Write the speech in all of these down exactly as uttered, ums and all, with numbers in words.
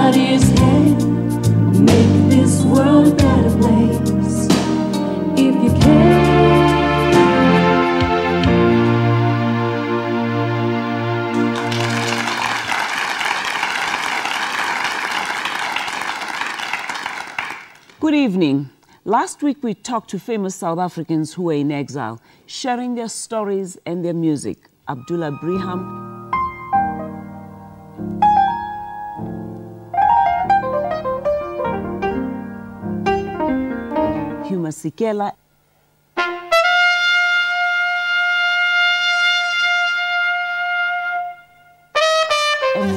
everybody's head. Make this world a better place if you can. Good evening. Last week we talked to famous South Africans who were in exile, sharing their stories and their music. Abdullah Briham, Huma Sikela, and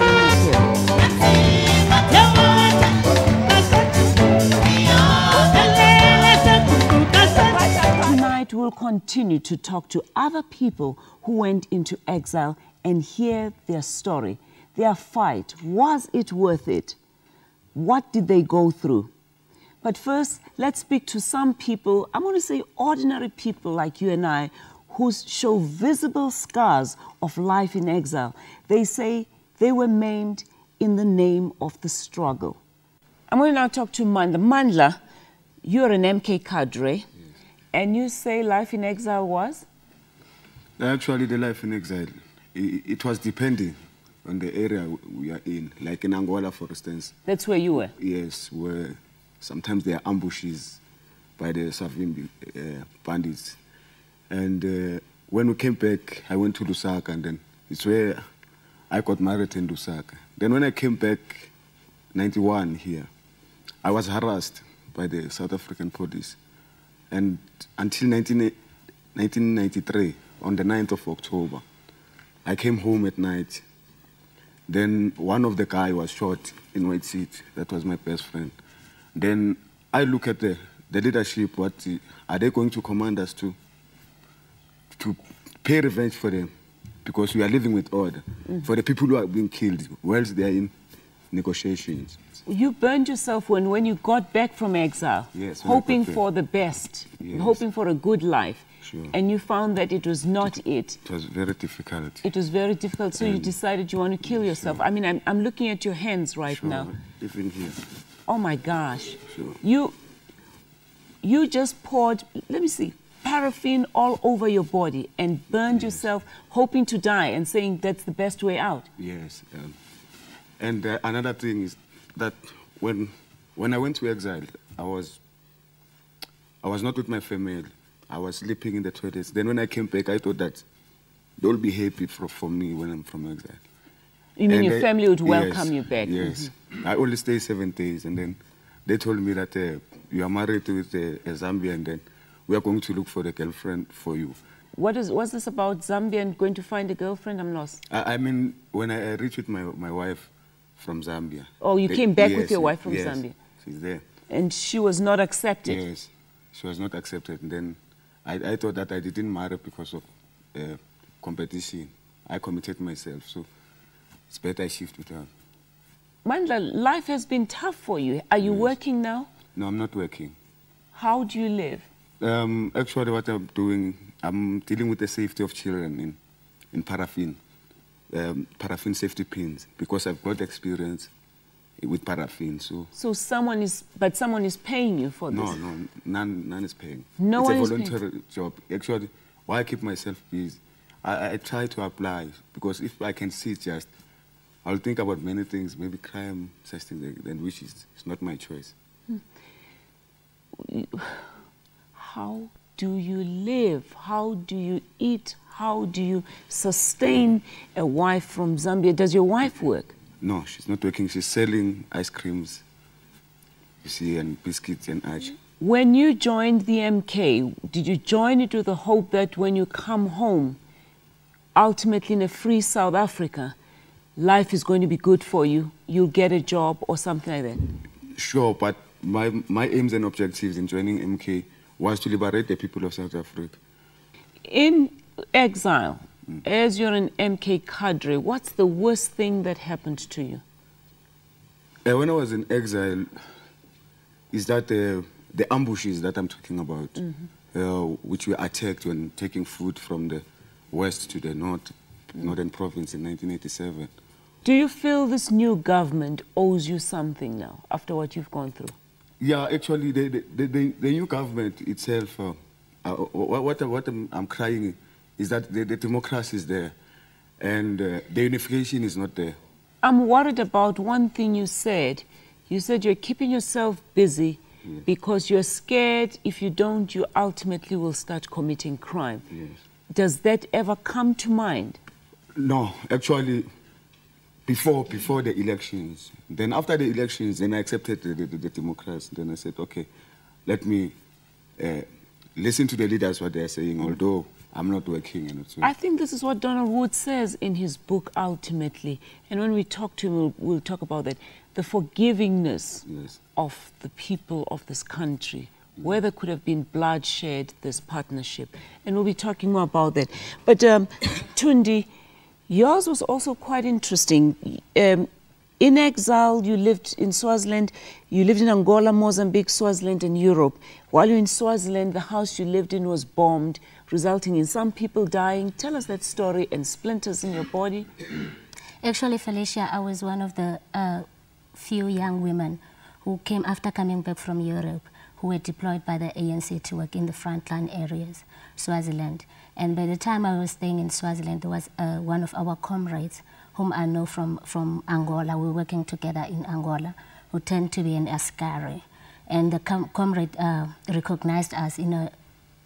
tonight we'll continue to talk to other people who went into exile and hear their story, their fight. Was it worth it? What did they go through? But first, let's speak to some people, I'm going to say ordinary people like you and I, who show visible scars of life in exile. They say they were maimed in the name of the struggle. I'm going to now talk to Mandla. Mandla, you're an M K cadre, yes. And you say life in exile was? Actually, the life in exile, it, it was depending on the area we are in, like in Angola, for instance. That's where you were? Yes, where sometimes there are ambushes by the Savimbi uh, bandits. And uh, when we came back, I went to Lusaka, and then it's where I got married in Lusaka. Then when I came back, ninety-one here, I was harassed by the South African police. And until nineteen ninety-three, on the ninth of October, I came home at night. Then one of the guys was shot in White City. That was my best friend. Then I look at the, the leadership, what are they going to command us to, to pay revenge for them? Because we are living with order. Mm. For the people who are being killed, whilst they are in negotiations. You burned yourself when, when you got back from exile, yes, hoping for the best, yes. hoping for a good life. Sure. And you found that it was not it. It, it was very difficult. It was very difficult, so and you decided you want to kill yourself. Sure. I mean, I'm, I'm looking at your hands right sure. now. Even here. Oh my gosh. Sure. You, you just poured, let me see, paraffin all over your body and burned yes. yourself, hoping to die and saying that's the best way out. Yes. Um, and uh, another thing is that when, when I went to exile, I was, I was not with my family. I was sleeping in the toilets. Then when I came back, I thought that they'll be happy for, for me when I'm from exile. You mean and your I, family would welcome yes, you back? Yes. Mm-hmm. I only stayed seven days, and then they told me that uh, you are married with uh, a Zambian, and then we are going to look for a girlfriend for you. What is, what's this about Zambia and going to find a girlfriend? I'm lost. I, I mean, when I, I reached with my, my wife from Zambia. Oh, you they, came back yes, with your wife from yes, Zambia? She's there. And she was not accepted? Yes, she was not accepted. And then I, I thought that I didn't marry because of uh, competition. I committed myself, so it's better I shift with her. Mandla, life has been tough for you. Are you yes. working now? No, I'm not working. How do you live? Um, actually, what I'm doing, I'm dealing with the safety of children in, in paraffin, um, paraffin safety pins, because I've got experience with paraffin. So, so someone is, but someone is paying you for this? No, no, none, none is paying. No it's one a is voluntary paying. job. Actually, why I keep myself busy, I, I try to apply, because if I can see just, I'll think about many things, maybe crime, such things, then which is it's not my choice. Hmm. How do you live? How do you eat? How do you sustain a wife from Zambia? Does your wife work? No, she's not working. She's selling ice creams, you see, and biscuits and ice. When you joined the M K, did you join it with the hope that when you come home, ultimately in a free South Africa, life is going to be good for you, you'll get a job or something like that? Sure, but my, my aims and objectives in joining M K was to liberate the people of South Africa. In exile, mm. as you're an M K cadre, what's the worst thing that happened to you? Uh, when I was in exile, is that uh, the ambushes that I'm talking about, mm-hmm. uh, which were attacked when taking food from the west to the north, mm. northern province in nineteen eighty-seven, Do you feel this new government owes you something now, after what you've gone through? Yeah, actually, the, the, the, the new government itself, uh, uh, what, what, what I'm, I'm crying is that the, the democracy is there and uh, the unification is not there. I'm worried about one thing you said. You said you're keeping yourself busy yes. because you're scared if you don't, you ultimately will start committing crime. Yes. Does that ever come to mind? No, actually, before before the elections. Then after the elections, then I accepted the, the, the democracy. Then I said, okay, let me uh, listen to the leaders, what they're saying, although I'm not working. And so. I think this is what Donald Wood says in his book, ultimately. And when we talk to him, we'll, we'll talk about that. The forgivingness yes. of the people of this country, where there could have been bloodshed, this partnership. And we'll be talking more about that. But um, Tundi, yours was also quite interesting. Um, in exile, you lived in Swaziland, you lived in Angola, Mozambique, Swaziland, and Europe. While you're in Swaziland, the house you lived in was bombed, resulting in some people dying. Tell us that story and splinters in your body. Actually, Felicia, I was one of the uh, few young women who came after coming back from Europe, who were deployed by the A N C to work in the frontline areas, Swaziland. And by the time I was staying in Swaziland, there was uh, one of our comrades, whom I know from, from Angola, we were working together in Angola, who turned to be an askari. And the com comrade uh, recognized us in a,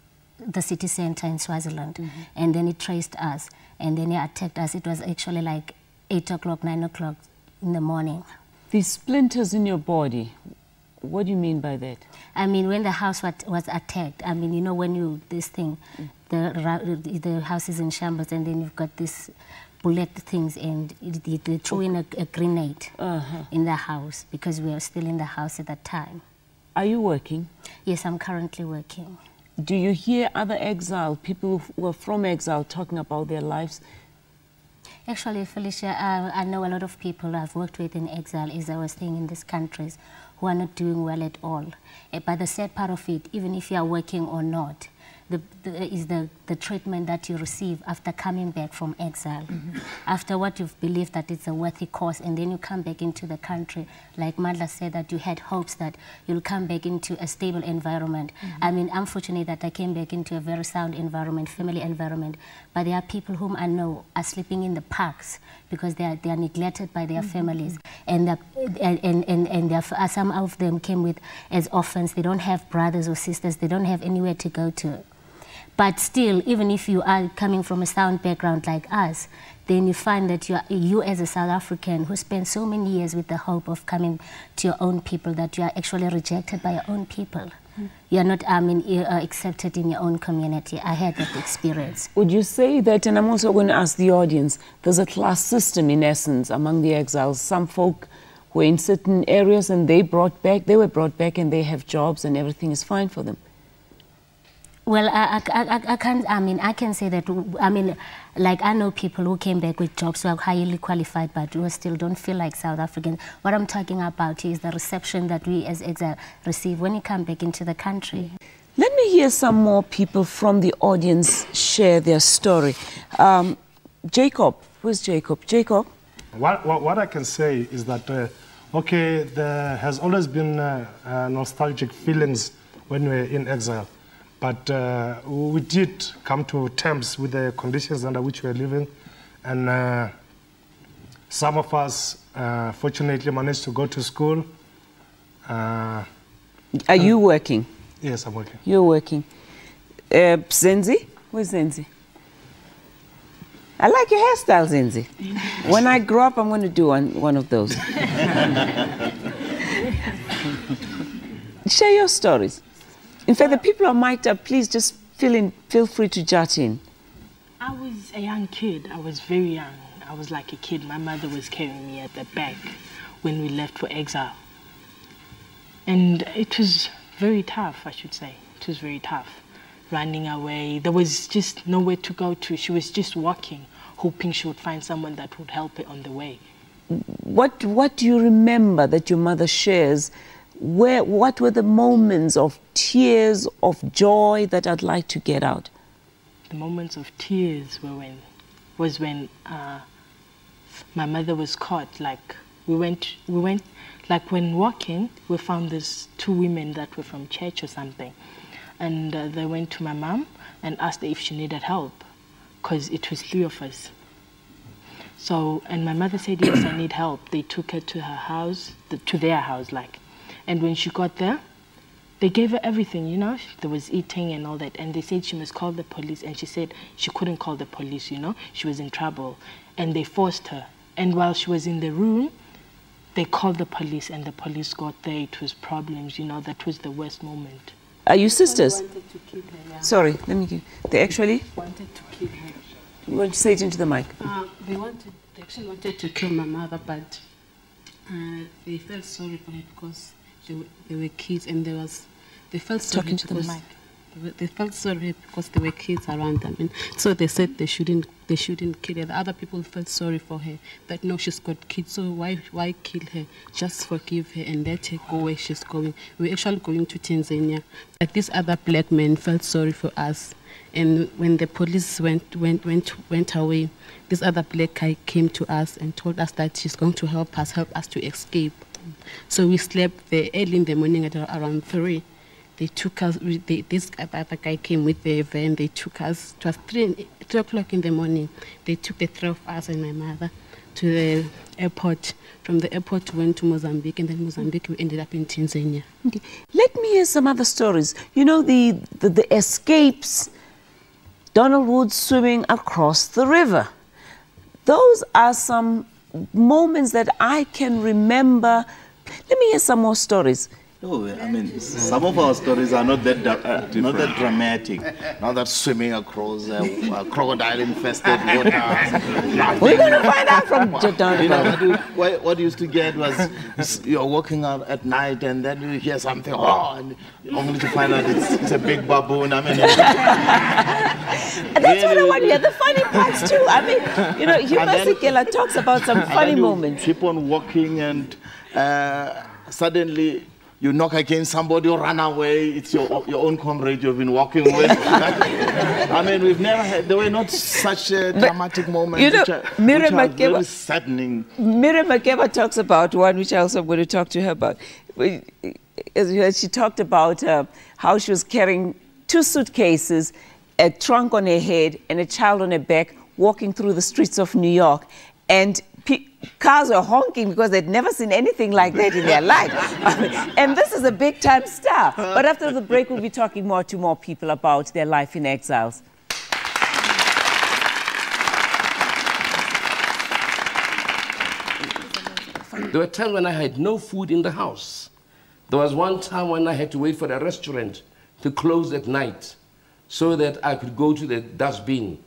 the city center in Swaziland. Mm-hmm. And then he traced us, and then he attacked us. It was actually like eight o'clock, nine o'clock in the morning. These splinters in your body, what do you mean by that? I mean, when the house was, was attacked, I mean, you know, when you, this thing, mm. the, the house is in shambles, and then you've got this bullet things, and they, they threw in a, a grenade uh-huh. in the house, because we were still in the house at that time. Are you working? Yes, I'm currently working. Do you hear other exile, people who are from exile, talking about their lives? Actually, Felicia, uh, I know a lot of people I've worked with in exile, as I was saying, in these countries, who are not doing well at all. Uh, but the sad part of it, even if you are working or not, the, the, is the, the treatment that you receive after coming back from exile. Mm-hmm. After what you've believed that it's a worthy cause, and then you come back into the country, like Madla said, that you had hopes that you'll come back into a stable environment. Mm-hmm. I mean, I'm fortunate that I came back into a very sound environment, family environment, but there are people whom I know are sleeping in the parks because they are, they are neglected by their mm-hmm. families. And, the, and, and, and, and are, some of them came with as orphans. They don't have brothers or sisters. They don't have anywhere to go to. But still, even if you are coming from a sound background like us, then you find that you, are, you as a South African who spent so many years with the hope of coming to your own people, that you are actually rejected by your own people. Mm. You are not I mean, uh, accepted in your own community. I had that experience. Would you say that, and I'm also going to ask the audience, there's a class system in essence among the exiles? Some folk were in certain areas and they brought back, they were brought back and they have jobs and everything is fine for them. Well, I, I, I, I can't, I mean, I can say that, I mean, like I know people who came back with jobs who are highly qualified, but who still don't feel like South Africans. What I'm talking about is the reception that we as exile receive when you come back into the country. Let me hear some more people from the audience share their story. Um, Jacob, who's Jacob? Jacob? What, what, what I can say is that, uh, okay, there has always been uh, uh, nostalgic feelings when we're in exile. But uh, we did come to terms with the conditions under which we are living. And uh, some of us, uh, fortunately, managed to go to school. Uh, are you working? Yes, I'm working. You're working. Uh, Zenzi? Where's Zenzi? I like your hairstyle, Zenzi. When I grow up, I'm going to do one, one of those. Share your stories. In fact, the people on mic up, please just feel, in, feel free to jot in. I was a young kid. I was very young. I was like a kid. My mother was carrying me at the back when we left for exile. And it was very tough, I should say. It was very tough. Running away. There was just nowhere to go to. She was just walking, hoping she would find someone that would help her on the way. What, what do you remember that your mother shares? Where, what were the moments of tears, of joy that I'd like to get out? The moments of tears were when, was when uh, my mother was caught. Like we went, we went, like when walking, we found these two women that were from church or something, and uh, they went to my mom and asked her if she needed help, because it was three of us. So, and my mother said, yes, I need help. They took her to her house, the, to their house, like, and when she got there, they gave her everything, you know. There was eating and all that. And they said she must call the police. And she said she couldn't call the police, you know. She was in trouble. And they forced her. And while she was in the room, they called the police. And the police got there. It was problems, you know. That was the worst moment. Are you sisters? They wanted to kill her, yeah. Sorry, let me give. They actually wanted to kill her. You want to say it into the mic? Uh, they wanted, they actually wanted to kill my mother, but uh, they felt sorry for her because they were, they were kids, and there was they felt sorry Talking to the because mic. They, were, they felt sorry because there were kids around them, and so they said they shouldn't they shouldn't kill her. The other people felt sorry for her, that no, she's got kids, so why why kill her? Just forgive her and let her go where she's going. We're actually going to Tanzania, but this other black man felt sorry for us. And when the police went went went went away, this other black guy came to us and told us that she's going to help us help us to escape. So we slept there early in the morning at around three. They took us. We, they, this other guy came with the van. They took us. It was three three o'clock in the morning. They took the three of us and my mother to the airport. From the airport, we went to Mozambique, and then Mozambique, we ended up in Tanzania. Okay. Let me hear some other stories. You know, the, the, the escapes, Donald Woods swimming across the river. Those are some moments that I can remember. Let me hear some more stories. No, I mean, some of our stories are not that uh, not that dramatic, not that swimming across uh, uh, crocodile-infested water. We're going to find out from Donald. You know, what, you, what, what you used to get was you're walking out at night and then you hear something, oh, and only to find out it's, it's a big baboon. I mean, and that's what I want to hear, the funny parts too. I mean, you know, Humasikela talks about some funny moments. Keep on walking and uh, suddenly you knock against somebody or run away. It's your your own comrade you've been walking with. I mean, we've never had, there were not such a dramatic moments, you know, which are, Miriam which are Makeba, very saddening. Miriam Makeba talks about one, which I also am going to talk to her about. She talked about uh, how she was carrying two suitcases, a trunk on her head, and a child on her back, walking through the streets of New York. And cars were honking because they'd never seen anything like that in their life. And this is a big-time star. But after the break, we'll be talking more to more people about their life in exiles. There were times when I had no food in the house. There was one time when I had to wait for the restaurant to close at night so that I could go to the dustbin.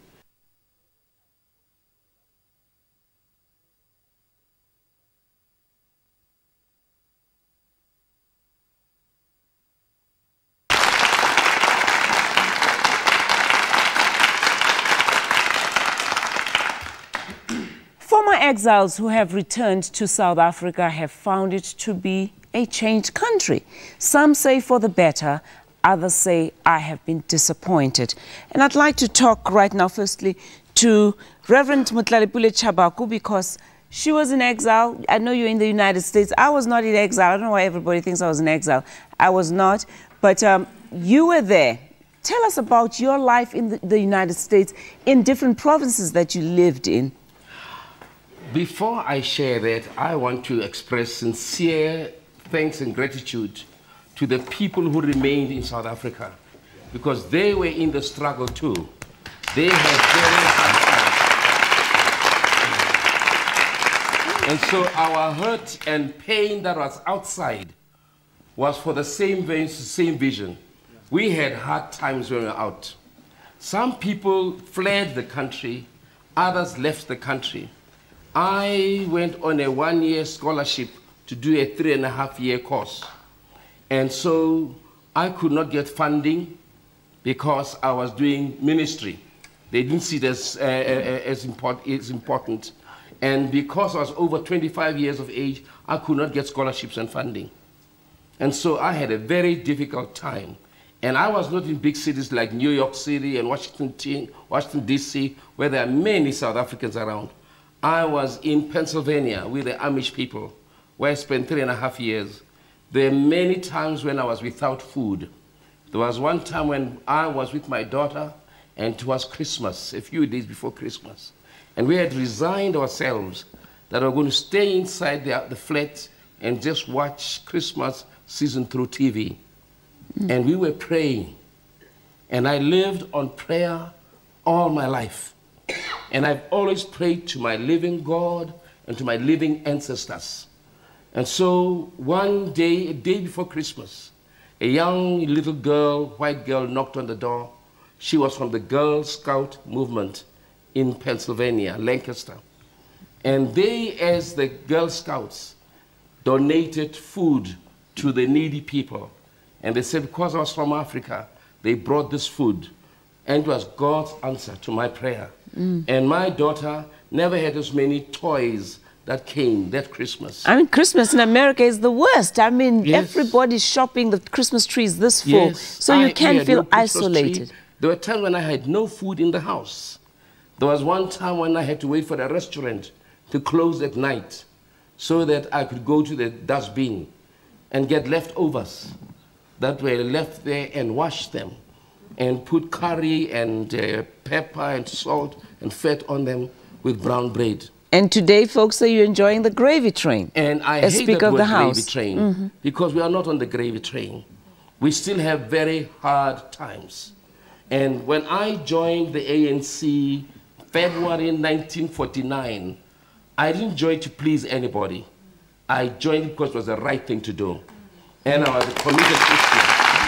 Former exiles who have returned to South Africa have found it to be a changed country. Some say for the better, others say I have been disappointed. And I'd like to talk right now, firstly, to Reverend Mutlalipule Chabaku, because she was in exile. I know you're in the United States. I was not in exile. I don't know why everybody thinks I was in exile. I was not, but um, you were there. Tell us about your life in the, the United States, in different provinces that you lived in. Before I share that, I want to express sincere thanks and gratitude to the people who remained in South Africa, because they were in the struggle too. They had very hard times. And so our hurt and pain that was outside was for the same veins, same vision. We had hard times when we were out. Some people fled the country, others left the country. I went on a one-year scholarship to do a three and a half year course. And so I could not get funding because I was doing ministry. They didn't see it as, uh, as, import, as important. And because I was over twenty-five years of age, I could not get scholarships and funding. And so I had a very difficult time. And I was not in big cities like New York City and Washington, Washington D C, where there are many South Africans around. I was in Pennsylvania with the Amish people, where I spent three and a half years. There are many times when I was without food. There was one time when I was with my daughter, and it was Christmas, a few days before Christmas. And we had resigned ourselves that we were going to stay inside the, the flat and just watch Christmas season through T V. Mm. And we were praying. And I lived on prayer all my life. And I've always prayed to my living God and to my living ancestors. And so one day, a day before Christmas, a young little girl, white girl, knocked on the door. She was from the Girl Scout movement in Pennsylvania, Lancaster. And they, as the Girl Scouts, donated food to the needy people. And they said, because I was from Africa, they brought this food. And it was God's answer to my prayer. Mm. And my daughter never had as many toys that came that Christmas. I mean, Christmas in America is the worst. I mean, yes. everybody's shopping, the Christmas tree is this full. Yes. So you I, can feel no isolated. Tree. There were times when I had no food in the house. There was one time when I had to wait for the restaurant to close at night so that I could go to the dustbin and get leftovers that were left there and wash them and put curry and uh, pepper and salt and fat on them with brown bread. And today, folks, are you enjoying the gravy train? And I as hate Speaker that of word the House. gravy train mm-hmm. because we are not on the gravy train. We still have very hard times. And when I joined the A N C February nineteen forty-nine, I didn't join to please anybody. I joined because it was the right thing to do. And I was a committed Christian.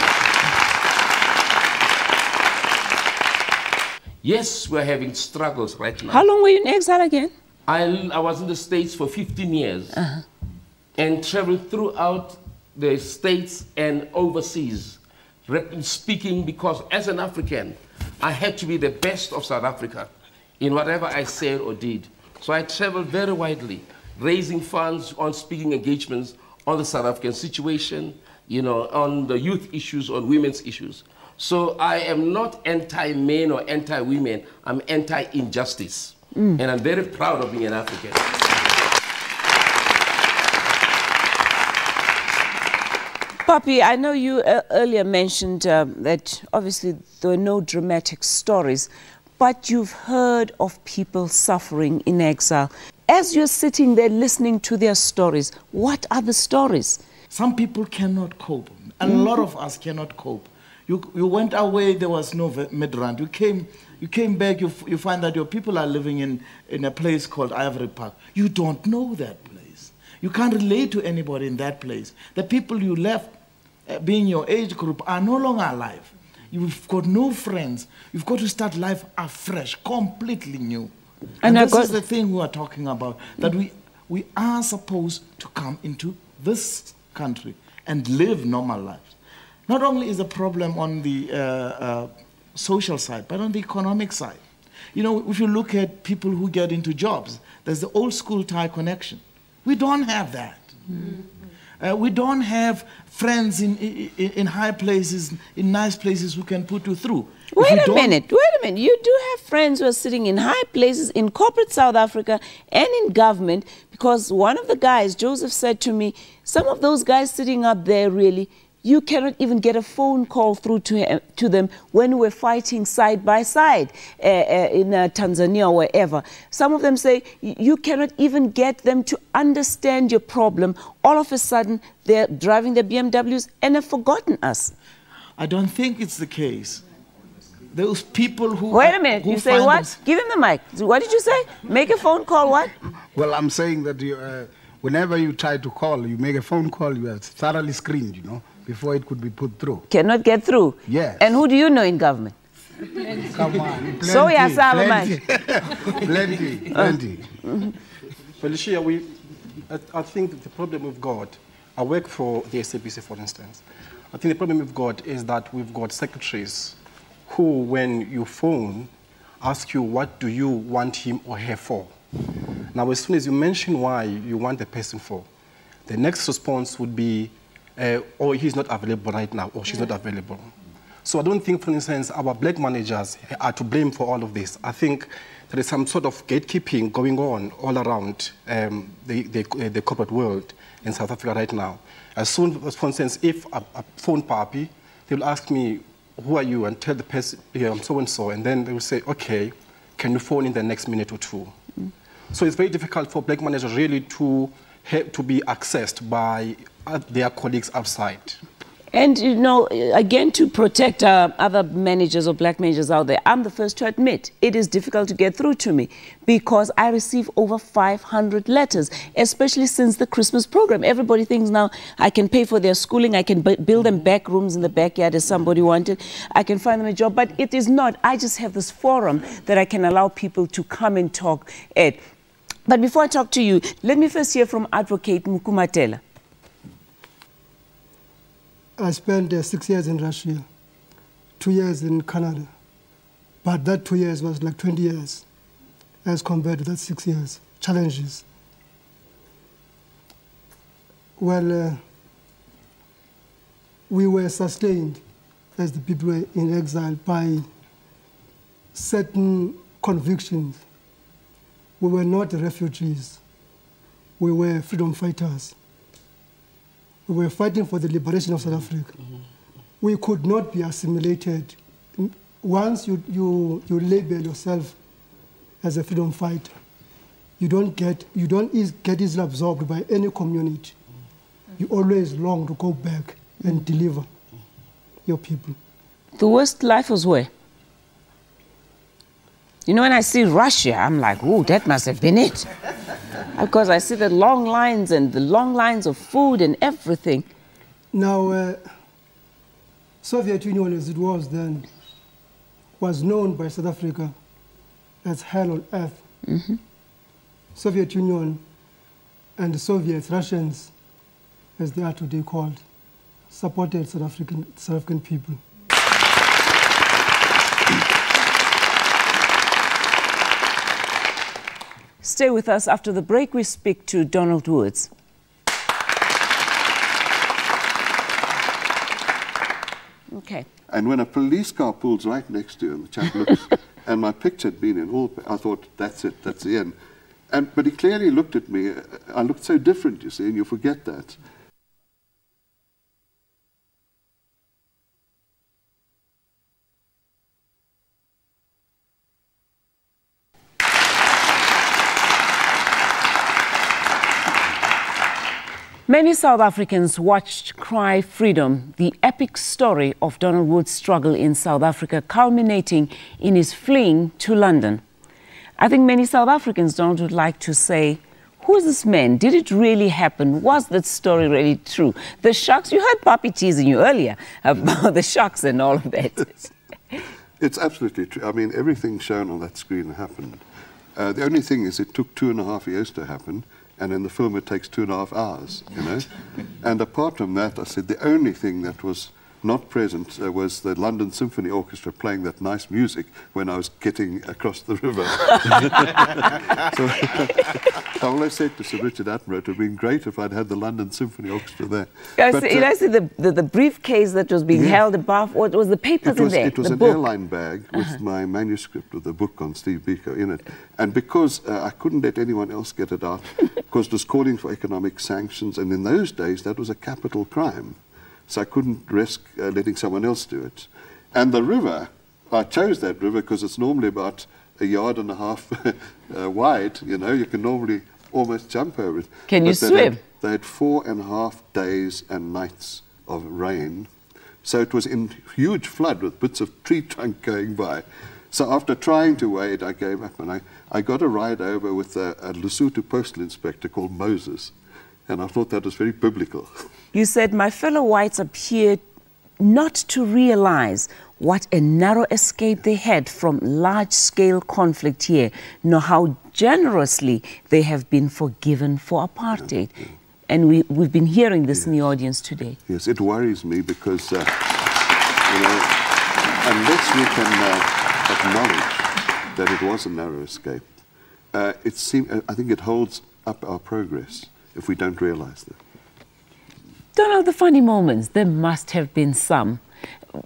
Yes, we're having struggles right now. How long were you in exile again? I, I was in the States for fifteen years uh-huh. and traveled throughout the States and overseas, speaking because as an African, I had to be the best of South Africa in whatever I said or did. So I traveled very widely, raising funds on speaking engagements on the South African situation, you know, on the youth issues, on women's issues. So I am not anti-men or anti-women, I'm anti-injustice. Mm. And I'm very proud of being an African. Papi, I know you uh, earlier mentioned um, that obviously there were no dramatic stories, but you've heard of people suffering in exile. As you're sitting there listening to their stories, what are the stories? Some people cannot cope. A mm. lot of us cannot cope. You, you went away, there was no midrand. You came, you came back, you, you find that your people are living in, in a place called Ivory Park. You don't know that place. You can't relate to anybody in that place. The people you left, uh, being your age group, are no longer alive. You've got no friends. You've got to start life afresh, completely new. And, and this is the thing we are talking about, that we, we are supposed to come into this country and live normal lives. Not only is the problem on the uh, uh, social side, but on the economic side. You know, if you look at people who get into jobs, there's the old school tie connection. We don't have that. Mm-hmm. uh, we don't have friends in, in, in high places, in nice places who can put you through. Wait a minute, wait a minute. You do have friends who are sitting in high places in corporate South Africa and in government, because one of the guys, Joseph, said to me, some of those guys sitting up there really, you cannot even get a phone call through to, uh, to them when we're fighting side by side uh, uh, in uh, Tanzania or wherever. Some of them say you cannot even get them to understand your problem. All of a sudden, they're driving their B M Ws and have forgotten us. I don't think it's the case. Those people who... Wait a minute, you say what? Them... Give him the mic. What did you say? Make a phone call, what? Well, I'm saying that you, uh, whenever you try to call, you make a phone call, you are thoroughly screened, you know, before it could be put through. Cannot get through? Yes. And who do you know in government? Come on. Plenty, so we are plenty, plenty, plenty. Mm-hmm. Felicia, we, I, I think the problem we've got, I work for the S A B C, for instance. I think the problem we've got is that we've got secretaries who, when you phone, ask you what do you want him or her for. Now, as soon as you mention why you want the person for, the next response would be, uh, oh, he's not available right now, or she's not available. So I don't think, for instance, our black managers are to blame for all of this. I think there is some sort of gatekeeping going on all around um, the, the, the corporate world in South Africa right now. As soon as, for instance, if a, a phone papi, they will ask me, who are you? And tell the person, yeah, I'm so-and-so. And then they will say, okay, can you phone in the next minute or two? Mm. So it's very difficult for black managers really to, to be accessed by their colleagues outside. And, you know, again, to protect uh, other managers or black managers out there, I'm the first to admit it is difficult to get through to me because I receive over five hundred letters, especially since the Christmas program. Everybody thinks now I can pay for their schooling, I can build them back rooms in the backyard as somebody wanted, I can find them a job, but it is not. I just have this forum that I can allow people to come and talk at. But before I talk to you, let me first hear from Advocate Mukumatela. I spent uh, six years in Russia, two years in Canada, but that two years was like twenty years as compared to that six years. Challenges. Well, uh, we were sustained as the people were in exile by certain convictions. We were not refugees. We were freedom fighters. We were fighting for the liberation of South Africa. Mm-hmm. We could not be assimilated. Once you, you, you label yourself as a freedom fighter, you don't get, you don't eas get easily absorbed by any community. You always long to go back and deliver your people. The worst life was where? You know, when I see Russia, I'm like, oh, that must have been it. Because I see the long lines and the long lines of food and everything. Now, uh, Soviet Union as it was then was known by South Africa as hell on earth. Mm-hmm. Soviet Union and the Soviets, Russians, as they are today called, supported South African, South African people. Stay with us. After the break, we speak to Donald Woods. Okay. And when a police car pulls right next to you, and the chap looks, and my picture had been in all, I thought, that's it, that's the end. And, but he clearly looked at me. I looked so different, you see, and you forget that. Many South Africans watched Cry Freedom, the epic story of Donald Woods' struggle in South Africa, culminating in his fleeing to London. I think many South Africans, Donald, would like to say, who is this man? Did it really happen? Was that story really true? The Sharks, you heard Papi teasing you earlier about the Sharks and all of that. It's absolutely true. I mean, everything shown on that screen happened. Uh, the only thing is it took two and a half years to happen. And in the film, it takes two and a half hours, you know. And apart from that, I said the only thing that was not present uh, was the London Symphony Orchestra playing that nice music when I was getting across the river. So I always said to Sir Richard Attenborough, it would have been great if I'd had the London Symphony Orchestra there. I but, see, uh, I see the, the, the briefcase that was being yeah. held above, what was the papers it was, in there? It was the an book. airline bag with uh-huh. my manuscript of the book on Steve Biko in it. And because uh, I couldn't let anyone else get it out, because it was calling for economic sanctions, and in those days that was a capital crime. So I couldn't risk uh, letting someone else do it. And the river, I chose that river because it's normally about a yard and a half uh, wide, you know, you can normally almost jump over it. Can but you they swim? Had, they had four and a half days and nights of rain. So it was in huge flood with bits of tree trunk going by. So after trying to wade, I gave up, and I, I got a ride over with a, a Lesotho postal inspector called Moses. And I thought that was very biblical. You said, my fellow whites appeared not to realize what a narrow escape they had from large-scale conflict here, nor how generously they have been forgiven for apartheid. Yeah, yeah. And we, we've been hearing this yes. in the audience today. Yes, it worries me because, uh, you know, unless we can uh, acknowledge that it was a narrow escape, uh, it seem, I think it holds up our progress if we don't realize that. Don't know the funny moments. There must have been some.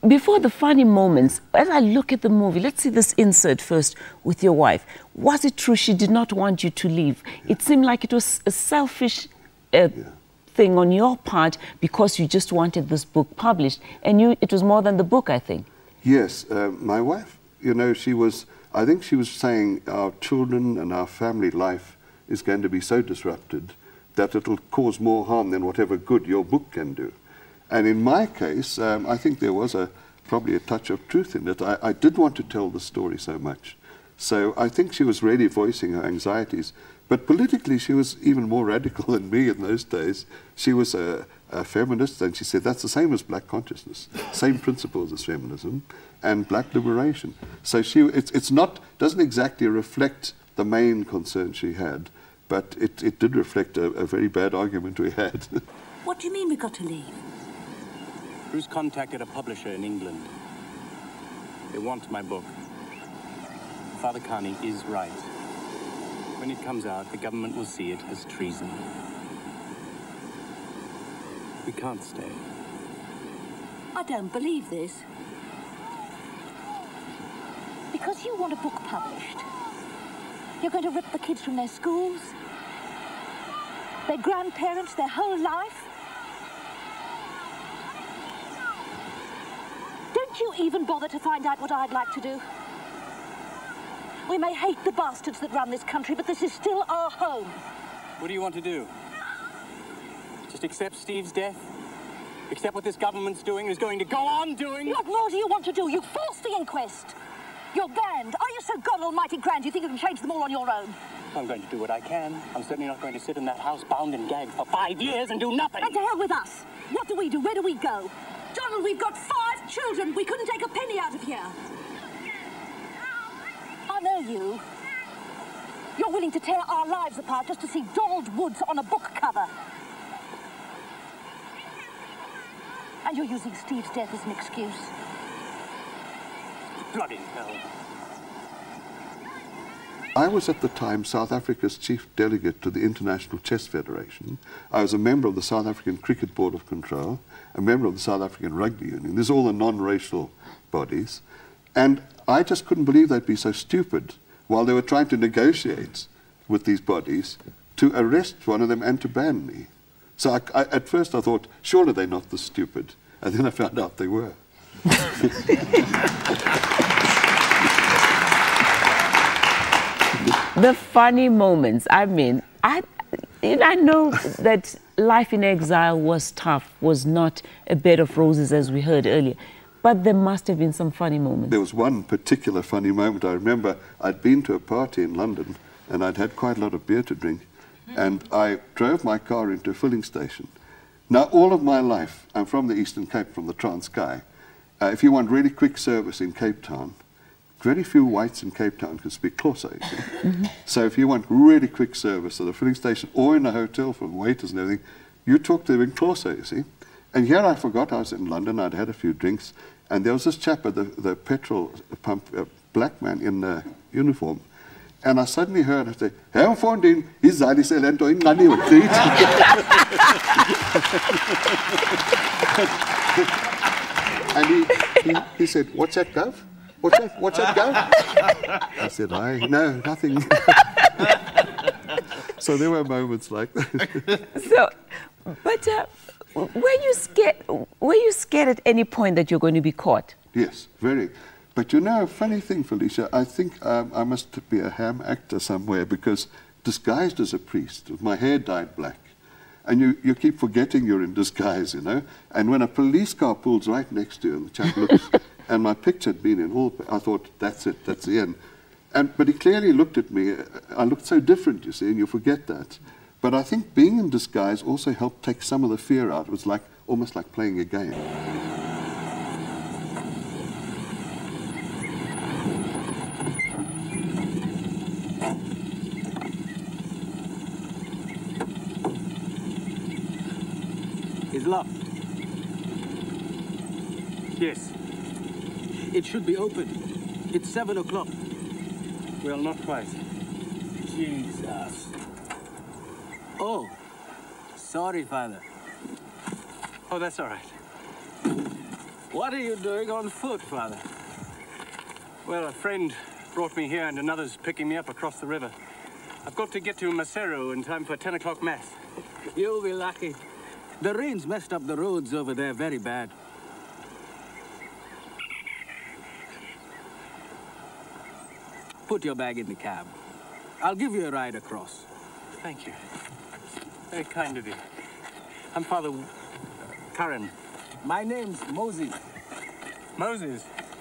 before the funny moments, as I look at the movie, let's see this insert first with your wife. Was it true she did not want you to leave? It seemed like it was a selfish uh, yeah. thing on your part because you just wanted this book published. And you, it was more than the book, I think. Yes, uh, my wife, you know, she was, I think she was saying our children and our family life is going to be so disrupted that it'll cause more harm than whatever good your book can do. And in my case, um, I think there was a, probably a touch of truth in it. I, I did want to tell the story so much. So I think she was really voicing her anxieties. But politically, she was even more radical than me in those days. She was a, a feminist, and she said that's the same as black consciousness, same principles as feminism and black liberation. So she, it's, it's not, doesn't exactly reflect the main concern she had, but it, it did reflect a, a very bad argument we had. What do you mean we've got to leave? Bruce contacted a publisher in England. They want my book. Father Carney is right. When it comes out, the government will see it as treason. We can't stay. I don't believe this. Because you want a book published, you're going to rip the kids from their schools, their grandparents, their whole life. Don't you even bother to find out what I'd like to do. We may hate the bastards that run this country, but this is still our home. What do you want to do? Just accept Steve's death? Accept what this government's doing and is going to go on doing? What more do you want to do? You forced the inquest. You're banned. Are you so God almighty grand you think you can change them all on your own? I'm going to do what I can. I'm certainly not going to sit in that house bound and gagged for five years and do nothing. And to hell with us. What do we do? Where do we go? Donald, we've got five children. We couldn't take a penny out of here. I know you. You're willing to tear our lives apart just to see Donald Woods on a book cover. And you're using Steve's death as an excuse. Bloody hell. I was at the time South Africa's chief delegate to the International Chess Federation. I was a member of the South African Cricket Board of Control, a member of the South African Rugby Union. There's all the non-racial bodies. And I just couldn't believe they'd be so stupid while they were trying to negotiate with these bodies to arrest one of them and to ban me. So I, I, at first I thought, surely they're not this stupid. And then I found out they were. The funny moments, I mean, I, and I know that life in exile was tough, was not a bed of roses as we heard earlier, but there must have been some funny moments. There was one particular funny moment. I remember I'd been to a party in London and I'd had quite a lot of beer to drink, and I drove my car into a filling station. Now, all of my life, I'm from the Eastern Cape, from the Transkei. Uh, if you want really quick service in Cape Town, very few whites in Cape Town can speak Xhosa, you see. Mm-hmm. So if you want really quick service at a filling station or in a hotel for waiters and everything, you talk to them in Xhosa, you see. And here I forgot I was in London, I'd had a few drinks, and there was this chap at the, the petrol pump, a black man in uh, uniform, and I suddenly heard him say, "Hey, Fondin, is Zali Selento in Nani?" And he, he, he said, "What's that, Gov? What's that? What's that, Gov?" I said, "I no, nothing." So there were moments like that. So, but uh, were you scared? Were you scared at any point that you're going to be caught? Yes, very. But you know, a funny thing, Felicia, I think um, I must be a ham actor somewhere, because disguised as a priest, with my hair dyed black, and you, you keep forgetting you're in disguise, you know, and when a police car pulls right next to you and the chap looks, and my picture had been in all, I thought, that's it, that's the end. And, but he clearly looked at me. I looked so different, you see, and you forget that. But I think being in disguise also helped take some of the fear out. It was like, almost like playing a game. It's locked. Yes. It should be open. It's seven o'clock. Well, not quite. Jesus. Oh, sorry, Father. Oh, that's all right. What are you doing on foot, Father? Well, a friend brought me here and another's picking me up across the river. I've got to get to Maseru in time for ten o'clock mass. You'll be lucky. The rain's messed up the roads over there very bad. Put your bag in the cab. I'll give you a ride across. Thank you. Very kind of you. I'm Father Karen. My name's Moses. Moses?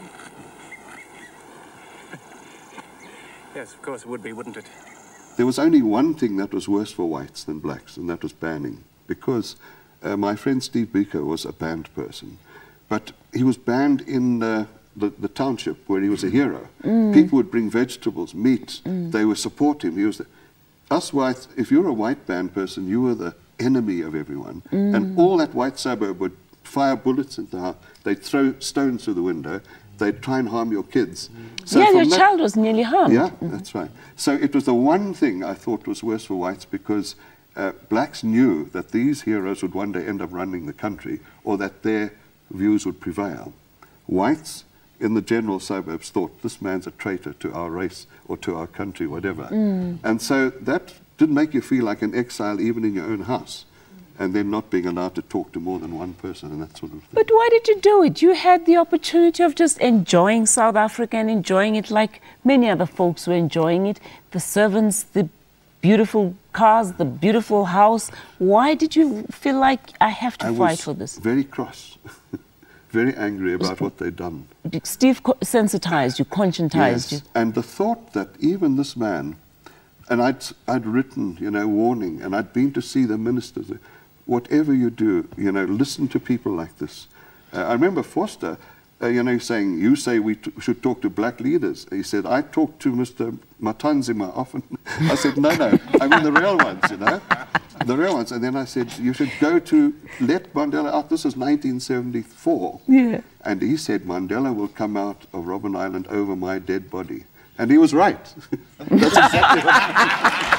Yes, of course it would be, wouldn't it? There was only one thing that was worse for whites than blacks, and that was banning. Because uh, my friend Steve Beaker was a banned person. But he was banned in uh, the, the township where he was a hero. Mm. People would bring vegetables, meat. Mm. They would support him. He was the, us whites, if you were a white banned person, you were the enemy of everyone. Mm. And all that white suburb would fire bullets into the house. They'd throw stones through the window. They'd try and harm your kids. So yeah, from your that, child was nearly harmed. Yeah, that's right. So it was the one thing I thought was worse for whites, because uh, blacks knew that these heroes would one day end up running the country, or that their views would prevail. Whites in the general suburbs thought, this man's a traitor to our race or to our country, whatever. Mm. And so that did make you feel like an exile even in your own house, and then not being allowed to talk to more than one person and that sort of thing. But why did you do it? You had the opportunity of just enjoying South Africa and enjoying it like many other folks were enjoying it. The servants, the beautiful cars, the beautiful house. Why did you feel like I have to I fight was for this? very cross, very angry about what they'd done. Steve sensitized you, conscientized Yes, you. and the thought that even this man, and I'd, I'd written, you know, warning, and I'd been to see the ministers, whatever you do, you know, listen to people like this. Uh, I remember Foster, uh, you know, saying, you say we t should talk to black leaders. He said, I talk to Mister Matanzima often. I said, no, no, I mean the real ones, you know, the real ones. And then I said, you should go to, let Mandela out. This is nineteen seventy-four. Yeah. And he said, Mandela will come out of Robben Island over my dead body. And he was right. That's exactly what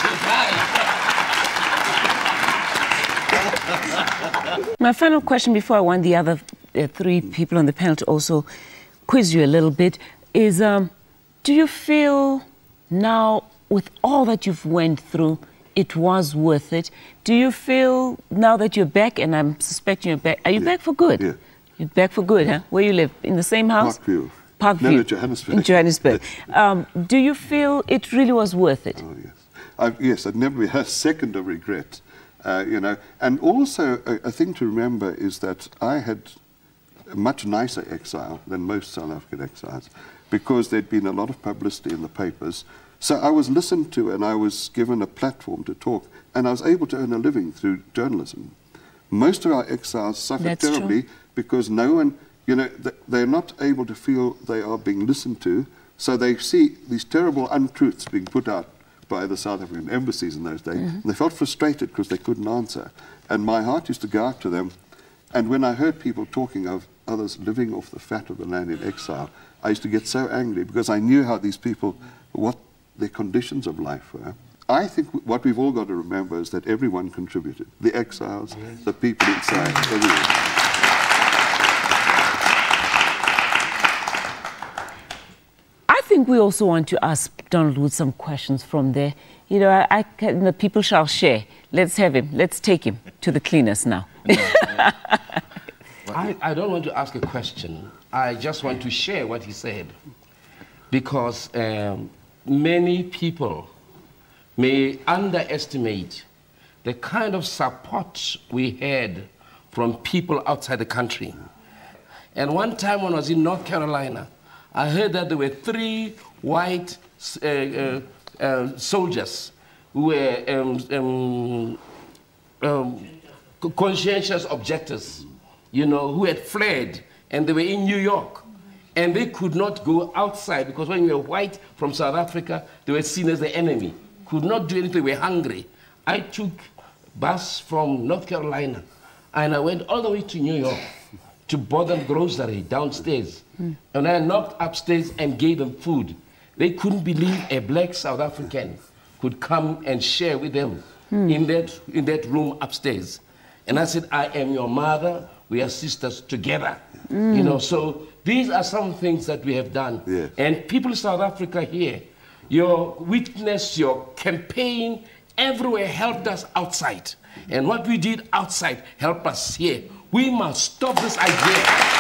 My final question before I want the other uh, three people on the panel to also quiz you a little bit is, um, do you feel now, with all that you've went through, it was worth it? Do you feel now that you're back, and I'm suspecting you're back, are you yeah. back for good? Yeah. You're back for good, huh? Where you live? In the same house? Parkview. Parkview. No, no, Johannesburg. In Johannesburg. um, do you feel it really was worth it? Oh, yes. I've, yes, I'd never had a second of regret. Uh, you know, and also a, a thing to remember is that I had a much nicer exile than most South African exiles, because there'd been a lot of publicity in the papers. So I was listened to and I was given a platform to talk, and I was able to earn a living through journalism. Most of our exiles suffered That's terribly true. because no one, you know, th they're not able to feel they are being listened to, so they see these terrible untruths being put out by the South African embassies in those days. Mm-hmm. And they felt frustrated because they couldn't answer. And my heart used to go out to them. And when I heard people talking of others living off the fat of the land in exile, I used to get so angry because I knew how these people, what their conditions of life were. I think what we've all got to remember is that everyone contributed. The exiles, yes. the people inside, everyone. I think we also want to ask Donald Wood some questions from there. You know, I, I can, the people shall share. Let's have him. Let's take him to the cleaners now. I, I don't want to ask a question. I just want to share what he said. Because um, many people may underestimate the kind of support we had from people outside the country. And one time when I was in North Carolina, I heard that there were three white uh, uh, uh, soldiers who were um, um, um, conscientious objectors, you know, who had fled, and they were in New York. And they could not go outside because when you were white from South Africa, they were seen as the enemy. Could not do anything, they were hungry. I took bus from North Carolina, and I went all the way to New York to buy them grocery downstairs. Mm. And I knocked upstairs and gave them food. They couldn't believe a black South African could come and share with them mm. in, that, in that room upstairs. And I said, I am your mother. we are sisters together. Mm. You know, so these are some things that we have done. Yes. And people in South Africa here, your witness, your campaign, everywhere helped us outside. And what we did outside helped us here. We must stop this idea.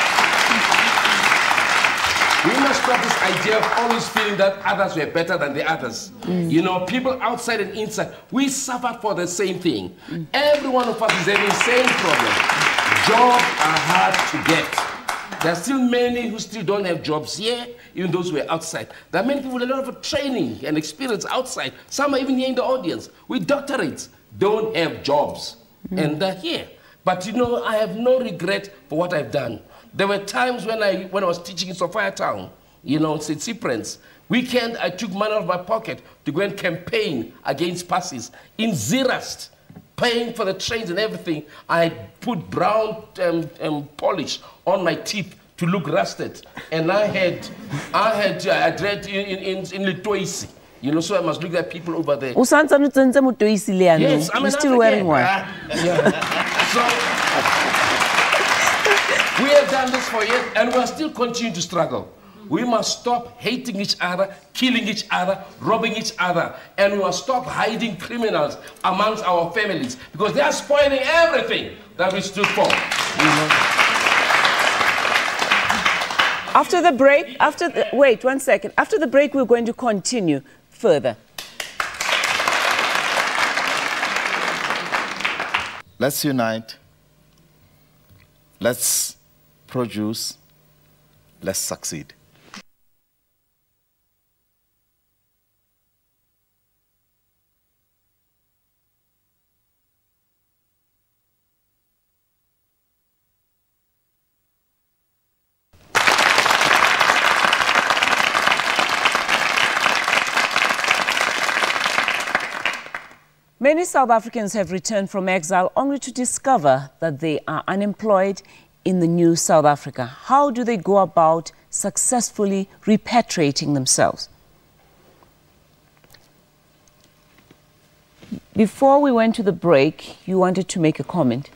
We must stop this idea of always feeling that others were better than the others. Mm. You know, people outside and inside, we suffered for the same thing. Mm. Every one of us is having the same problem. Jobs are hard to get. There are still many who still don't have jobs here, even those who are outside. There are many people with a lot of training and experience outside. Some are even here in the audience with doctorates, don't have jobs. Mm. And they're here. But you know, I have no regret for what I've done. There were times when I, when I was teaching in Sophia Town, you know, Saint Cyprian's. Weekend, I took money out of my pocket to go and campaign against passes. In Zerast, paying for the trains and everything, I put brown um, um, polish on my teeth to look rusted. And I had, I had, uh, I dread in, in, in Litoisi. You know, so I must look at people over there. Yes, I'm You're still wearing one. Uh, yeah. So, we have done this for years, and we're still continuing to struggle. We must stop hating each other, killing each other, robbing each other, and we must stop hiding criminals amongst our families, because they are spoiling everything that we stood for. You know? After the break, after the, wait one second. After the break, we're going to continue further. Let's unite. Let's produce. Let's succeed. Many South Africans have returned from exile only to discover that they are unemployed in the new South Africa. How do they go about successfully repatriating themselves? Before we went to the break, you wanted to make a comment.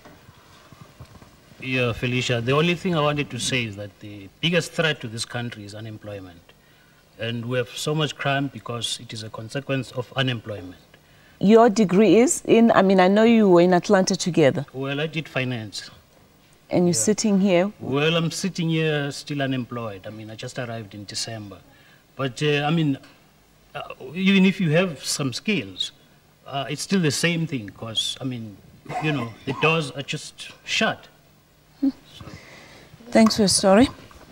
Yeah, Felicia, the only thing I wanted to say is that the biggest threat to this country is unemployment. And we have so much crime because it is a consequence of unemployment. Your degree is in, I mean, I know you were in Atlanta together. Well, I did finance. And you're yeah. sitting here? Well, I'm sitting here still unemployed. I mean, I just arrived in December. But, uh, I mean, uh, even if you have some skills, uh, it's still the same thing because, I mean, you know, the doors are just shut. Hmm. So. Thanks for your story.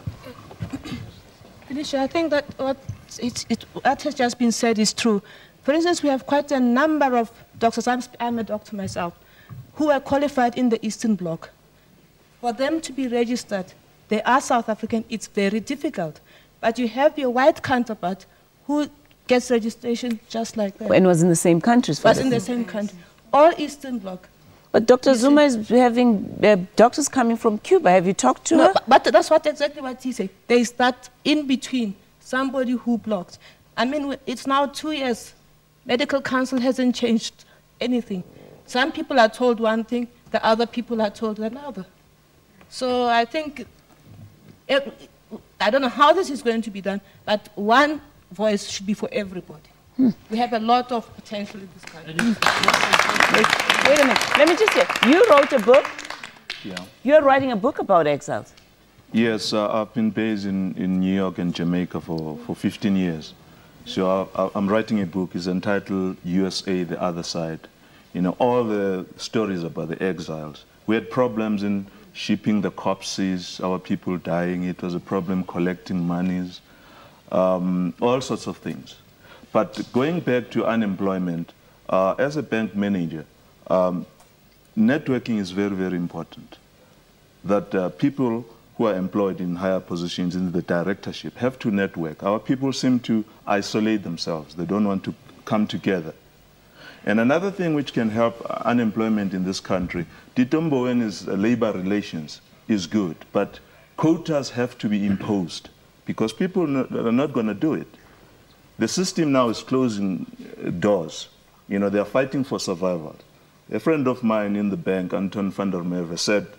Felicia, I think that what, it's, it, what has just been said is true. For instance, we have quite a number of doctors, I'm, I'm a doctor myself, who are qualified in the Eastern Bloc. For them to be registered, they are South African, it's very difficult. But you have your white counterpart who gets registration just like that. And was in the same countries. Was in the same country. All Eastern Bloc. But Doctor Zuma is having uh, doctors coming from Cuba. Have you talked to no, her? But, but that's what exactly what he said. There is that in between, somebody who blocks. I mean, it's now two years. Medical Council hasn't changed anything. Some people are told one thing, the other people are told another. So I think, it, I don't know how this is going to be done, but one voice should be for everybody. Hmm. We have a lot of potential in this country. Wait, wait a minute, let me just say, you wrote a book? Yeah. You're writing a book about exiles? Yes, uh, I've been based in, in New York and Jamaica for, for fifteen years. So I, I'm writing a book. It's entitled U S A, The Other Side. You know, all the stories about the exiles. We had problems in shipping the corpses, our people dying. It was a problem collecting monies, um, all sorts of things. But going back to unemployment, uh, as a bank manager, um, networking is very, very important. That uh, people who are employed in higher positions in the directorship have to network. Our people seem to isolate themselves. They don't want to come together. And another thing which can help unemployment in this country, Titombowen's labor relations is good, but quotas have to be imposed because people are not going to do it. The system now is closing doors. You know, they're fighting for survival. A friend of mine in the bank, Anton van der Merwe, said,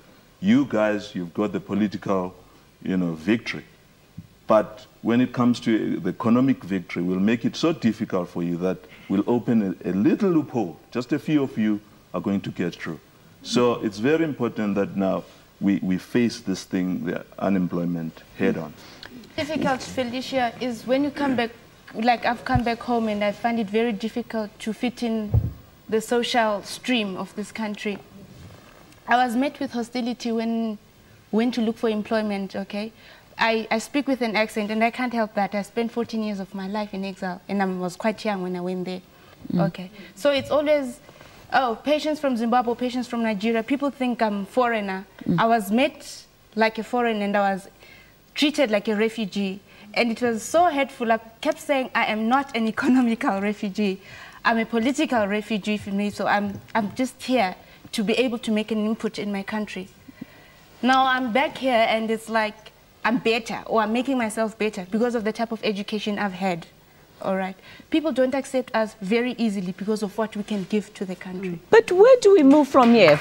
you guys, you've got the political, you know, victory. But when it comes to the economic victory, we'll make it so difficult for you that we'll open a, a little loophole. Just a few of you are going to get through. So it's very important that now we, we face this thing, the unemployment, head on. Difficult, Felicia, is when you come back, like I've come back home and I find it very difficult to fit in the social stream of this country. I was met with hostility when went to look for employment, okay? I, I speak with an accent and I can't help that. I spent fourteen years of my life in exile and I was quite young when I went there, mm. okay? So it's always, oh, patients from Zimbabwe, patients from Nigeria, people think I'm foreigner. Mm. I was met like a foreigner and I was treated like a refugee. And it was so hurtful. I kept saying, I am not an economical refugee. I'm a political refugee for me, so I'm, I'm just here to be able to make an input in my country. Now I'm back here and it's like I'm better, or I'm making myself better because of the type of education I've had. All right. People don't accept us very easily because of what we can give to the country. But where do we move from here?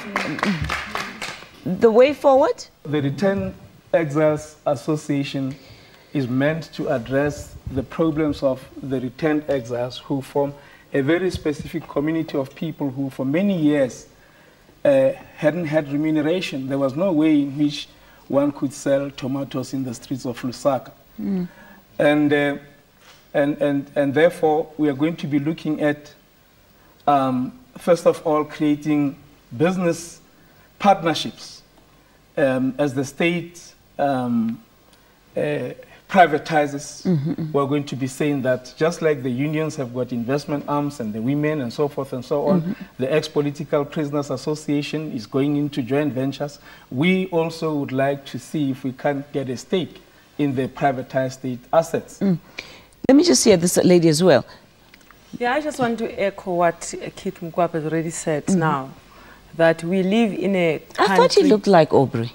The way forward? The Return Exiles Association is meant to address the problems of the returned exiles who form a very specific community of people who for many years uh, hadn't had remuneration. There was no way in which one could sell tomatoes in the streets of Lusaka. Mm. And, uh, and, and, and therefore, we are going to be looking at, um, first of all, creating business partnerships um, as the state um, uh, privatizes. Mm-hmm. We're going to be saying that just like the unions have got investment arms and the women and so forth and so on, mm-hmm. the Ex-Political Prisoners Association is going into joint ventures. We also would like to see if we can get a stake in the privatized state assets. Mm. Let me just hear this lady as well. Yeah, I just want to echo what Kit Mkwapa has already said Mm-hmm. now, that we live in a country... I thought he looked like Aubrey.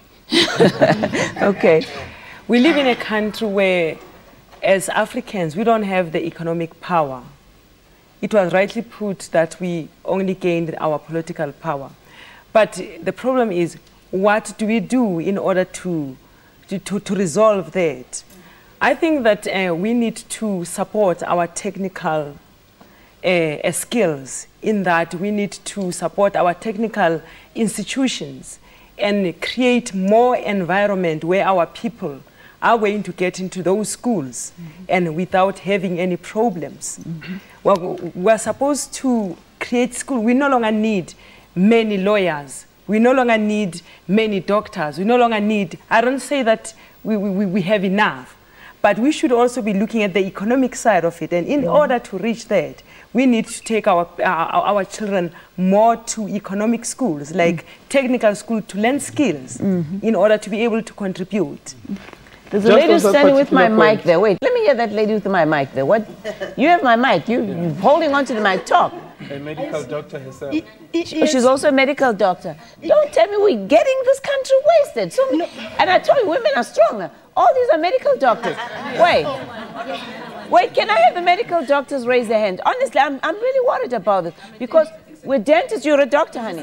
Okay. We live in a country where, as Africans, we don't have the economic power. It was rightly put that we only gained our political power. But the problem is, what do we do in order to, to, to, to resolve that? I think that uh, we need to support our technical uh, skills, in that we need to support our technical institutions and create more environment where our people are going to get into those schools mm-hmm. and without having any problems. Mm-hmm. Well, we're supposed to create school. We no longer need many lawyers. We no longer need many doctors. We no longer need, I don't say that we, we, we have enough, but we should also be looking at the economic side of it. And in mm-hmm. order to reach that, we need to take our, our, our children more to economic schools, like mm-hmm. technical school, to learn skills mm-hmm. in order to be able to contribute. There's a lady standing with my point. mic there. Wait, let me hear that lady with my mic there. What? You have my mic. You, yeah. You're holding on to the mic. Talk. A medical doctor herself. It, it, oh, she's also a medical doctor. Don't tell me we're getting this country wasted. So, no. And I told you, women are stronger. All these are medical doctors. Wait. Wait, can I have the medical doctors raise their hand? Honestly, I'm, I'm really worried about this. Because we're dentists, you're a doctor, honey.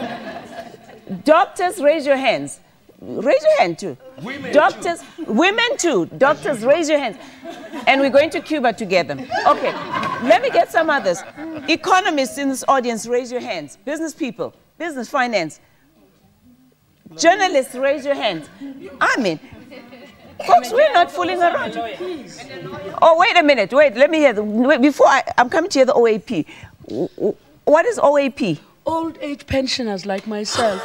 Doctors, raise your hands. Raise your hand too. Women Doctors, too. women too. Doctors, raise your hands. And we're going to Cuba together. Okay, let me get some others. Economists in this audience, raise your hands. Business people, business, finance. Journalists, raise your hands. I mean, folks, we're not fooling around. Oh, wait a minute. Wait, let me hear. The, wait, before I, I'm coming to hear the O A P. What is O A P? Old age pensioners like myself.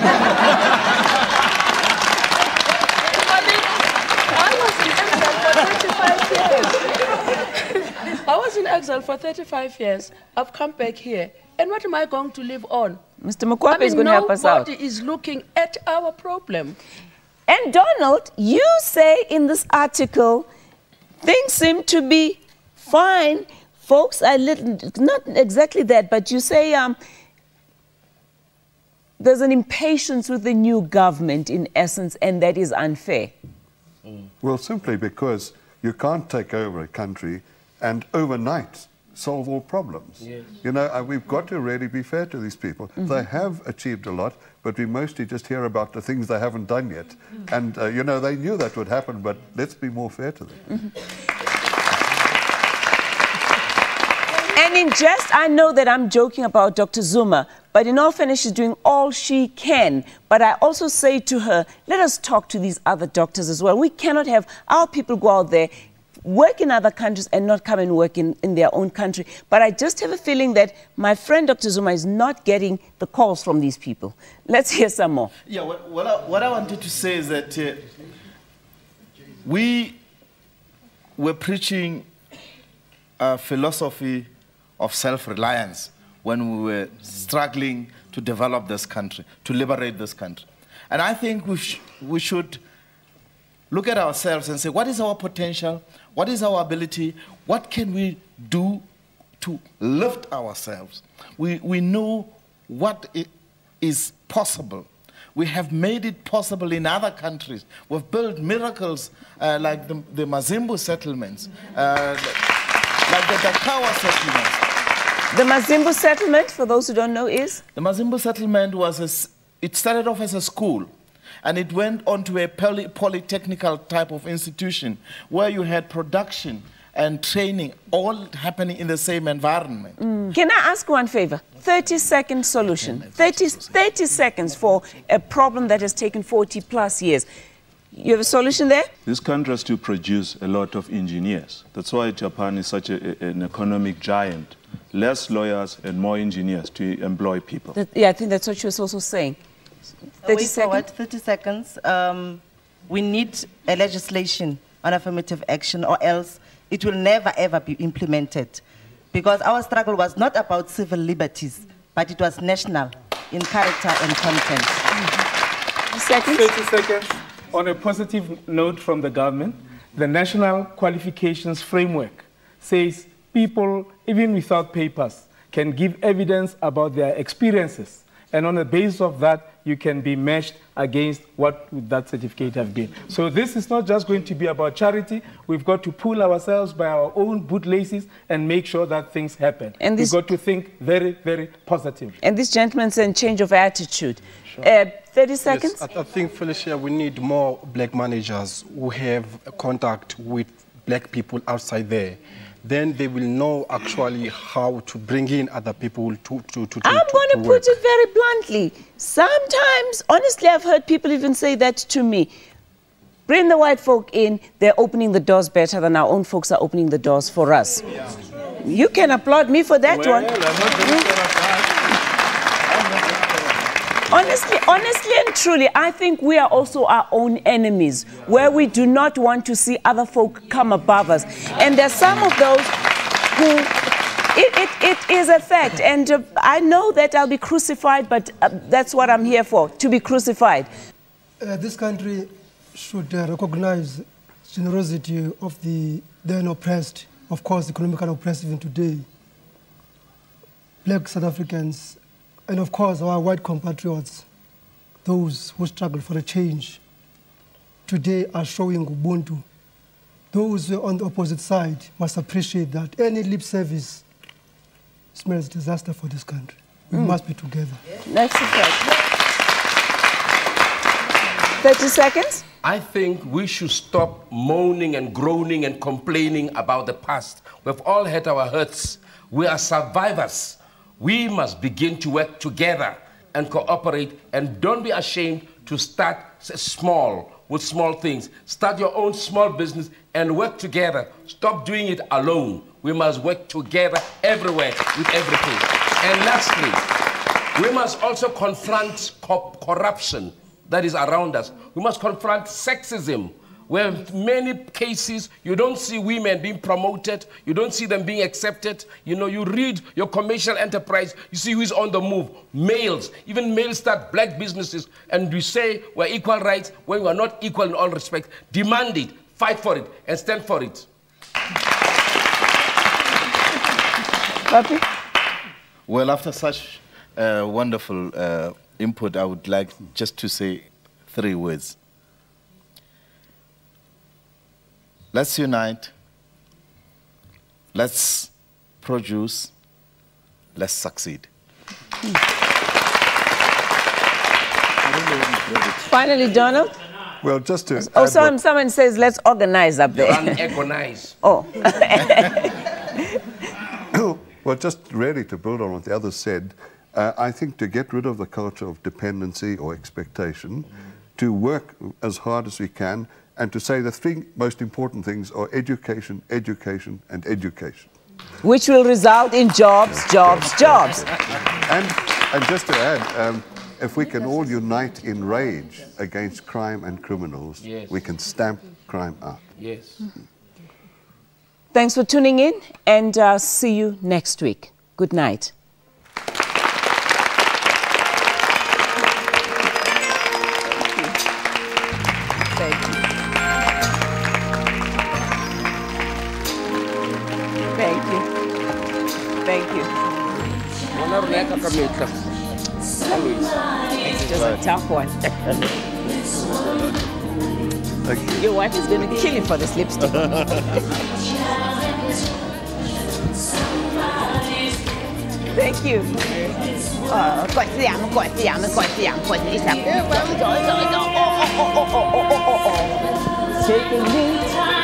I was in exile for thirty-five years. I've come back here. And what am I going to live on? Mister Mkwapa I mean, is going to help us out. Nobody is looking at our problem. And Donald, you say in this article, things seem to be fine. Folks are little, not exactly that, but you say um, there's an impatience with the new government in essence, and that is unfair. Well, simply because you can't take over a country and overnight solve all problems. Yes. You know, uh, we've got to really be fair to these people. Mm-hmm. They have achieved a lot, but we mostly just hear about the things they haven't done yet. And, uh, you know, they knew that would happen, but let's be more fair to them. Mm-hmm. And in jest, I know that I'm joking about Doctor Zuma, but in all fairness, she's doing all she can. But I also say to her, let us talk to these other doctors as well. We cannot have our people go out there, work in other countries and not come and work in, in their own country. But I just have a feeling that my friend Doctor Zuma is not getting the calls from these people. Let's hear some more. Yeah, what, what, I, what I wanted to say is that uh, we were preaching a philosophy of self-reliance when we were struggling to develop this country, to liberate this country. And I think we, sh we should look at ourselves and say, what is our potential? What is our ability? What can we do to lift ourselves? We, we know what is possible. We have made it possible in other countries. We've built miracles uh, like the, the Mazimbu settlements, uh, like the Dakawa settlements. The Mazimbu settlement, for those who don't know, is? The Mazimbu settlement was, a, it started off as a school, and it went on to a poly, polytechnical type of institution where you had production and training all happening in the same environment. Mm. Can I ask one favor? thirty second solution. thirty, thirty seconds for a problem that has taken forty plus years. You have a solution there? This country has to produce a lot of engineers. That's why Japan is such a, an economic giant. Less lawyers and more engineers to employ people. That, yeah, I think that's what she was also saying. thirty seconds. thirty seconds. Um, we need a legislation on affirmative action, or else it will never ever be implemented. Because our struggle was not about civil liberties, but it was national in character and content. Mm-hmm. Seconds. thirty seconds. On a positive note from the government, the National Qualifications Framework says people, even without papers, can give evidence about their experiences. And on the basis of that, you can be matched against what would that certificate have been. So this is not just going to be about charity. We've got to pull ourselves by our own bootlaces and make sure that things happen. And We've got to think very, very positively. And this gentleman said change of attitude. Sure. Uh, thirty seconds? Yes, I, I think, Felicia, we need more black managers who have contact with black people outside there. Then they will know actually how to bring in other people to, to, to, to I'm going to, to put it very bluntly. Sometimes, honestly, I've heard people even say that to me. Bring the white folk in, they're opening the doors better than our own folks are opening the doors for us. Yeah. You can applaud me for that well, one. I'm not very sure of that. Honestly, honestly and truly, I think we are also our own enemies, where we do not want to see other folk come above us. And there's some of those who, it, it, it is a fact. And uh, I know that I'll be crucified, but uh, that's what I'm here for, to be crucified. Uh, this country should uh, recognize generosity of the then oppressed, of course, economically oppressed even today. Black South Africans, and of course, our white compatriots, those who struggle for a change, today are showing Ubuntu. Those on the opposite side must appreciate that any lip service smells disaster for this country. We mm. must be together. That's a fact. thirty seconds. I think we should stop moaning and groaning and complaining about the past. We've all had our hurts. We are survivors. We must begin to work together and cooperate, and don't be ashamed to start small, with small things. Start your own small business and work together. Stop doing it alone. We must work together everywhere with everything. And lastly, we must also confront co corruption that is around us. We must confront sexism, where in many cases you don't see women being promoted, you don't see them being accepted. You know, you read your commercial enterprise, you see who's on the move. Males, even males start black businesses, and we say we're equal rights when we are not equal in all respect. Demand it, fight for it, and stand for it. Papi? Well, after such uh, wonderful uh, input, I would like just to say three words. Let's unite. Let's produce, let's succeed. Finally, Donald. Well, just to Oh, add some, what- someone says let's organize up there. Unagonize. Oh. Well, just really to build on what the others said, uh, I think to get rid of the culture of dependency or expectation, to work as hard as we can, and to say the three most important things are education, education, and education. Which will result in jobs, jobs, jobs. And, and just to add, um, if we can all unite in rage against crime and criminals, Yes. we can stamp crime out. Yes. Thanks for tuning in, and uh, see you next week. Good night. Thank you. Thank you. It's just a tough one. Your wife is going to kill you for this lipstick. Thank you. Oh, quite the yam, quite the yam, quite the yam, quite the yam. Oh, oh, oh, oh, oh, oh, oh, oh. Taking me.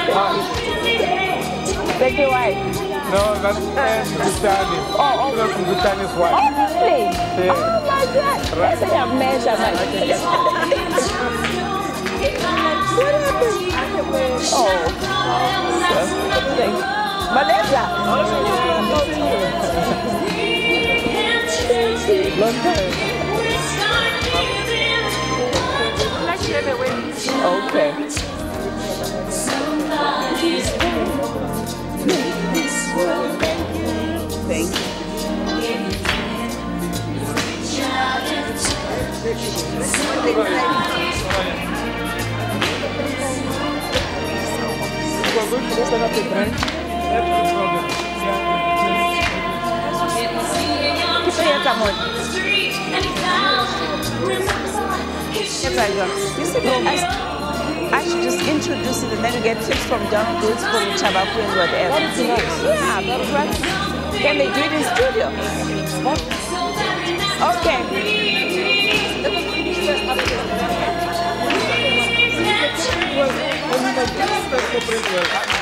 Thank you, wife. No, that's Gutani. Oh, oh. That's Gutani's wife. Oh, really? Yeah. Oh, my God. That's a young measurement. Oh. Thank you. Malaysia. Long time. Okay. Thank You see, I, I should just introduce it and then you get tips from Donald Goods, from Chabaku and whatever. That is nice. Yeah, that's right. Can they do it in studio? Okay.